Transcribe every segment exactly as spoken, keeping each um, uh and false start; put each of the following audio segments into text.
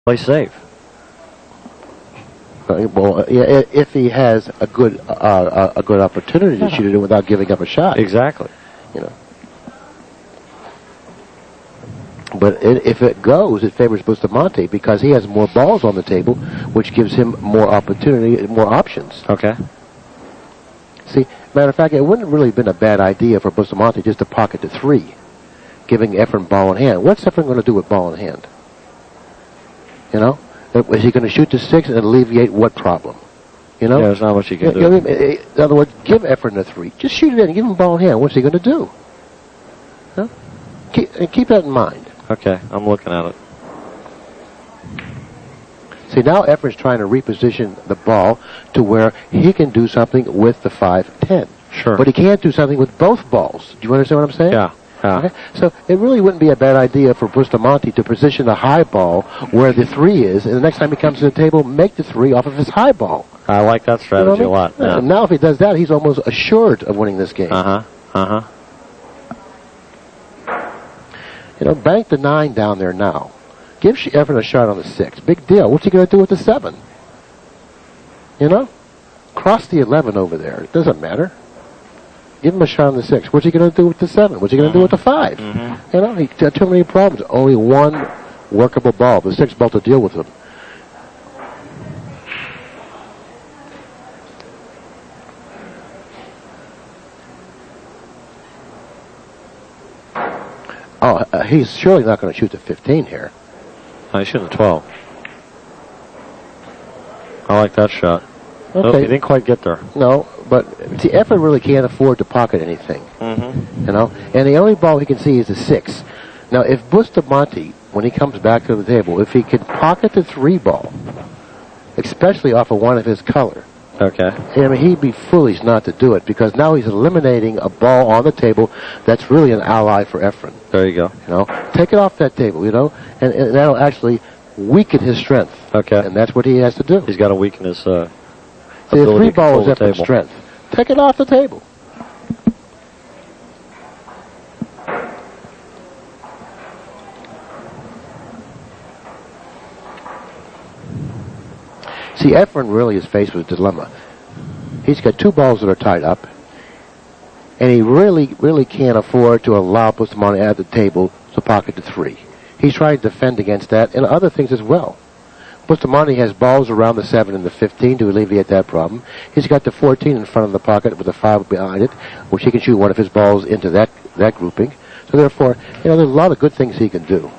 play safe. Uh, well, yeah, if he has a good uh, a good opportunity to shoot it in without giving up a shot. Exactly. You know. But it, if it goes, it favors Bustamante because he has more balls on the table, which gives him more opportunity, more options. Okay. See, matter of fact, it wouldn't have really been a bad idea for Bustamante just to pocket the three, giving Efren ball in hand. What's Efren going to do with ball in hand? You know? Is he going to shoot the six and alleviate what problem? You know? Yeah, there's not much he can you, do. You know, in other words, give Efren the three. Just shoot it in and give him ball in hand. What's he going to do? Huh? Keep, and keep that in mind. Okay, I'm looking at it. See, now Efren's trying to reposition the ball to where he can do something with the five ten. Sure. But he can't do something with both balls. Do you understand what I'm saying? Yeah. yeah. Okay? So it really wouldn't be a bad idea for Bustamante to position the high ball where the three is, and the next time he comes to the table, make the three off of his high ball. I like that strategy you know what I mean? a lot. Yeah. And now if he does that, he's almost assured of winning this game. Uh-huh. Uh-huh. You know, bank the nine down there now. Give Efren a shot on the six. Big deal. What's he going to do with the seven? You know? Cross the eleven over there. It doesn't matter. Give him a shot on the six. What's he going to do with the seven? What's he going to mm-hmm. do with the five? Mm-hmm. You know, he got too many problems. Only one workable ball. The six ball to deal with him. Oh, uh, he's surely not going to shoot the fifteen here. No, he's shooting the twelve. I like that shot. Okay. Nope, he didn't quite get there. No, but see, Efren really can't afford to pocket anything. Mm-hmm. You know, and the only ball he can see is the six. Now, if Bustamante, when he comes back to the table, if he can pocket the three ball, especially off of one of his color, okay, I mean, he'd be foolish not to do it because now he's eliminating a ball on the table that's really an ally for Efren. There you go. You know, take it off that table. You know, and, and that'll actually weaken his strength. Okay, and that's what he has to do. He's got to weaken his. Uh, See, the three ball is the Efren's table. strength. Take it off the table. See, Efren really is faced with a dilemma. He's got two balls that are tied up, and he really, really can't afford to allow Bustamante at the table to pocket the three. He's trying to defend against that and other things as well. Bustamante has balls around the seven and the fifteen to alleviate that problem. He's got the fourteen in front of the pocket with the five behind it, which he can shoot one of his balls into that, that grouping. So therefore, you know, there's a lot of good things he can do.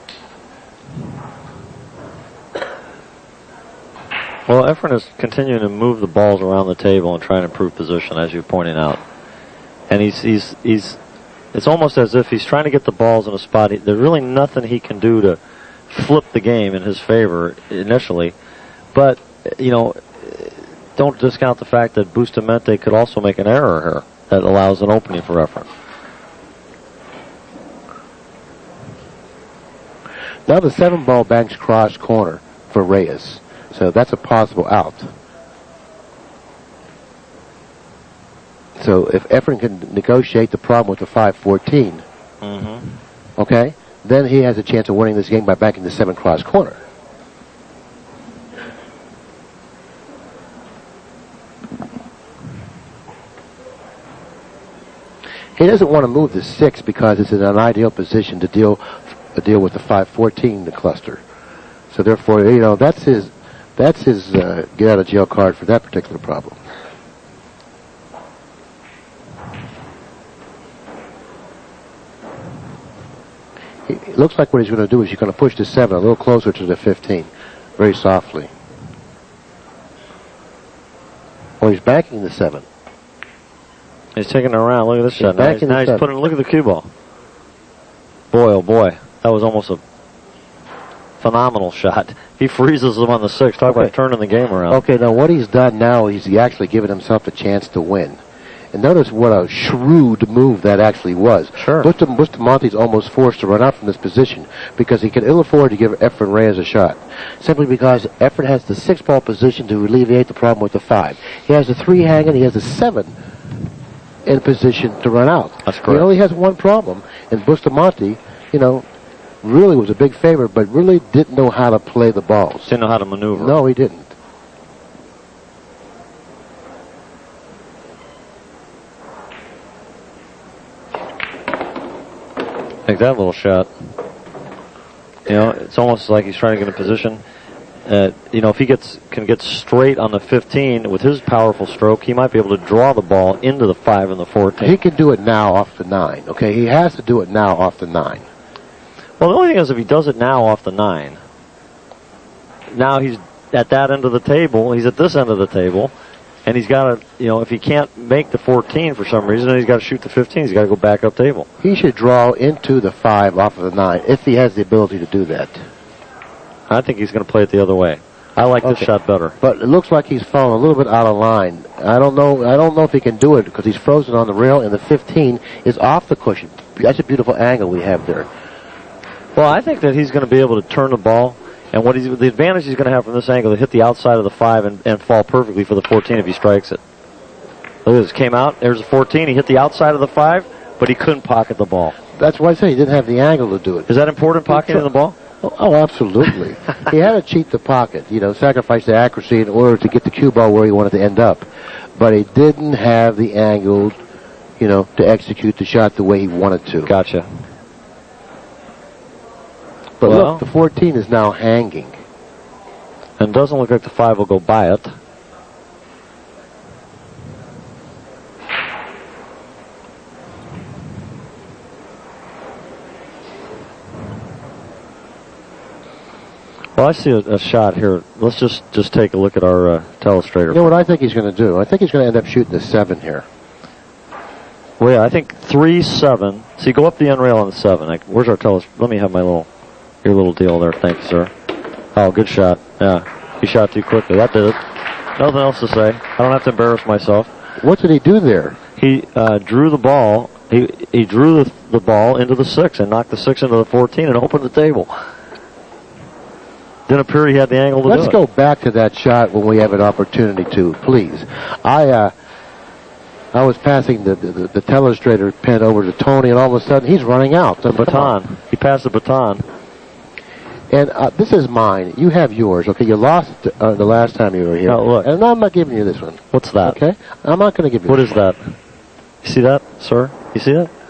Well, Efren is continuing to move the balls around the table and try and improve position, as you're pointing out. And he's, he's, he's, it's almost as if he's trying to get the balls in a spot. He, there's really nothing he can do to flip the game in his favor initially. But, you know, don't discount the fact that Bustamante could also make an error here that allows an opening for Efren. Now the seven ball banks cross corner for Reyes. So that's a possible out. So if Efren can negotiate the problem with the five fourteen, mm-hmm. okay, then he has a chance of winning this game by banking the seven cross corner. He doesn't want to move the six because it's in an ideal position to deal to deal with the five fourteen, the cluster. So therefore, you know, that's his that's his uh, get out of jail card for that particular problem. It looks like what he's going to do is he's going to push the seven a little closer to the fifteen, very softly. Well, he's backing the seven. He's taking it around. Look at this He's shot. Now he's, now he's putting. Look at the cue ball. Boy, oh boy, that was almost a phenomenal shot. He freezes him on the six. Talk Okay. about turning the game around. Okay, now what he's done now is he actually given himself a chance to win. And notice what a shrewd move that actually was. Sure. Bustam- Bustamante's almost forced to run out from this position because he can ill afford to give Efren Reyes a shot. Simply because Efren has the six ball position to alleviate the problem with the five. He has the three hanging, he has the seven in position to run out. That's He correct. only has one problem, and Bustamante, you know, really was a big favorite, but really didn't know how to play the balls. Didn't know how to maneuver. No, he didn't. Take that little shot. You know, it's almost like he's trying to get in position. Uh, you know, if he gets can get straight on the fifteen with his powerful stroke, he might be able to draw the ball into the five and the fourteen. He can do it now off the nine. Okay, he has to do it now off the nine. Well, the only thing is, if he does it now off the nine, now he's at that end of the table. He's at this end of the table, and he's got to, you know, if he can't make the fourteen for some reason, then he's got to shoot the fifteen. He's got to go back up table. He should draw into the five off of the nine if he has the ability to do that. I think he's going to play it the other way. I like Okay. this shot better. But it looks like he's fallen a little bit out of line. I don't know. I don't know if he can do it because he's frozen on the rail, and the fifteen is off the cushion. That's a beautiful angle we have there. Well, I think that he's going to be able to turn the ball, and what he's, the advantage he's going to have from this angle to hit the outside of the five and, and fall perfectly for the fourteen if he strikes it. Look at this. Came out. There's a fourteen. He hit the outside of the five, but he couldn't pocket the ball. That's why I say he didn't have the angle to do it. Is that important, pocketing the ball? Oh, oh, absolutely. He had to cheat the pocket, you know, sacrifice the accuracy in order to get the cue ball where he wanted to end up. But he didn't have the angle, you know, to execute the shot the way he wanted to. Gotcha. But well, look, the fourteen is now hanging. And doesn't look like the five will go by it. Well, I see a, a shot here. Let's just, just take a look at our uh, telestrator. You know what I think he's going to do? I think he's going to end up shooting the seven here. Well, yeah, I think three, seven. See, go up the end rail on the seven. Like, where's our teles? Let me have my little, your little deal there. Thank you, sir. Oh, good shot. Yeah, he shot too quickly. That did it. Nothing else to say. I don't have to embarrass myself. What did he do there? He uh, drew the ball. He he drew the, the ball into the six and knocked the six into the fourteen and opened the table. Didn't appear he had the angle to Let's do it. go back to that shot when we have an opportunity to, please. I uh, I was passing the, the, the telestrator pen over to Tony, and all of a sudden he's running out. The baton. He passed the baton. And uh, this is mine. You have yours. Okay, you lost uh, the last time you were here. Oh, look. And I'm not giving you this one. What's that? Okay, I'm not going to give you. What this is one. that? You see that, sir? You see that?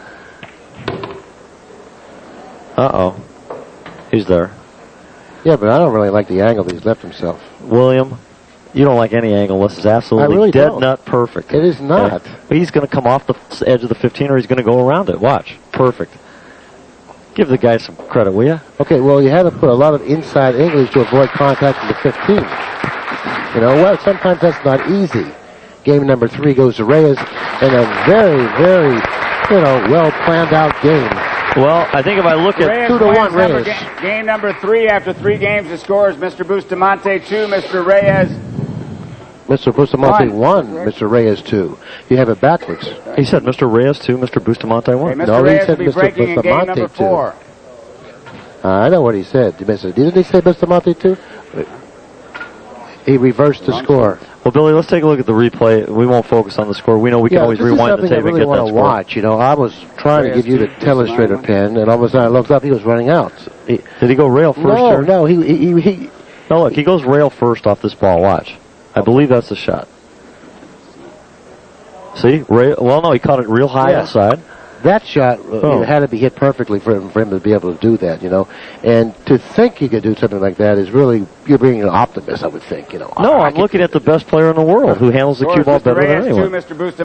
Uh-oh. He's there. Yeah, but I don't really like the angle that he's left himself. William, you don't like any angle unless it's absolutely I really dead don't. nut perfect. It is not. Okay? He's going to come off the edge of the fifteen, or he's going to go around it. Watch. Perfect. Give the guy some credit, will you? Okay, well, you had to put a lot of inside English to avoid contact with the fifteen. You know, well, sometimes that's not easy. Game number three goes to Reyes in a very, very, you know, well-planned out game. Well, I think if I look at Reyes two to wins one, number Reyes. ga- game number three after three games. The score is Mister Bustamante two, Mister Reyes. Mister Bustamante One. one, Mister Reyes two. You have it backwards. he said Mister Reyes two, Mister Bustamante Okay, one. Mister No, he Reyes said will be Mister breaking in game Bustamante number two. four. Uh, I know what he said. Mister Didn't he say Bustamante two? He reversed the score. Well, Billy, let's take a look at the replay. We won't focus on the score. We know we can Yeah, always this rewind is the something tape I really and get want that to score. watch. You know, I was trying to Reyes give you the two, telestrator Bustamante pen, and all of a sudden I looked up. He was running out. He, Did he go rail first? no, Jerry? no, he, he, he, No, look, he goes rail first off this ball. Watch. I believe that's the shot. See? Rail, well, no, he caught it real high Yeah. inside. that shot uh, Oh. it had to be hit perfectly for him, for him to be able to do that, you know. And to think he could do something like that is really, you're being an optimist, I would think, you know. No, I I'm can looking do at the best player in the world who handles the Score cue is ball Mister better than Reyes anyone. two, Mister Bustamante.